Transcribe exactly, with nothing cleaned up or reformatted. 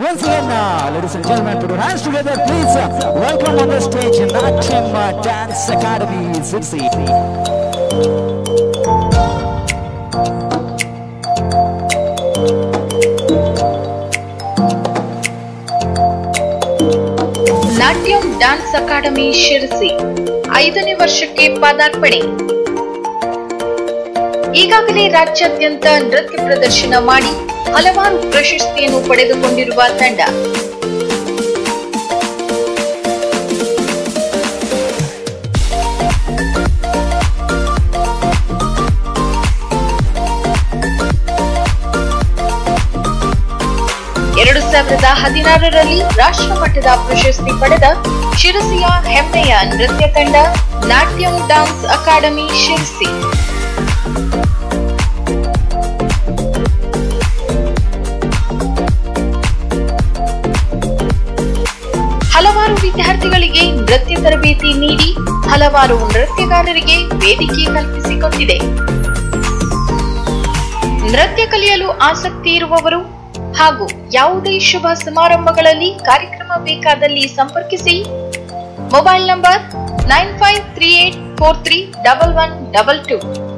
Once again, uh, ladies and gentlemen, put your hands together, please. Uh, welcome on the stage, Natyam uh, Dance Academy, Sirsi. Natyam dance academy Sirsi ಐದನೇ ವರ್ಷಕ್ಕೆ ಪದಾರ್ಪಣೆ. ಈಗಾಗಲೇ ರಾಜ್ಯಾದ್ಯಂತ ನೃತ್ಯ ಪ್ರದರ್ಶನ ಮಾಡಿ ಹಲವಾರು ಪ್ರಶಸ್ತಿಯನ್ನು ಪಡೆದುಕೊಂಡಿರುವ ತಂಡ. ಎರಡು ಸಾವಿರದ ಹದಿನಾರರಲ್ಲಿ ರಾಷ್ಟ್ರ ಮಟ್ಟದ ಪ್ರಶಸ್ತಿ ಪಡೆದ ಶಿರಸಿಯ ಹೆಮ್ಮೆಯ ನೃತ್ಯ ತಂಡ ನಾಟ್ಯಂ ಡ್ಯಾನ್ಸ್ ಅಕಾಡೆಮಿ ಶಿರಸಿ. ಹಲವಾರು ವಿದ್ಯಾರ್ಥಿಗಳಿಗೆ ನೃತ್ಯ ತರಬೇತಿ ನೀಡಿ ಹಲವಾರು ನೃತ್ಯಗಾರರಿಗೆ ವೇದಿಕೆ ಕಲ್ಪಿಸಿಕೊಟ್ಟಿದೆ. ನೃತ್ಯ ಕಲಿಯಲು ಆಸಕ್ತಿ ಇರುವವರು ಹಾಗೂ ಯಾವುದೇ ಶುಭ ಸಮಾರಂಭಗಳಲ್ಲಿ ಕಾರ್ಯಕ್ರಮ ಬೇಕಾದಲ್ಲಿ ಸಂಪರ್ಕಿಸಿ. Mobile number nine five three eight four three double one double two.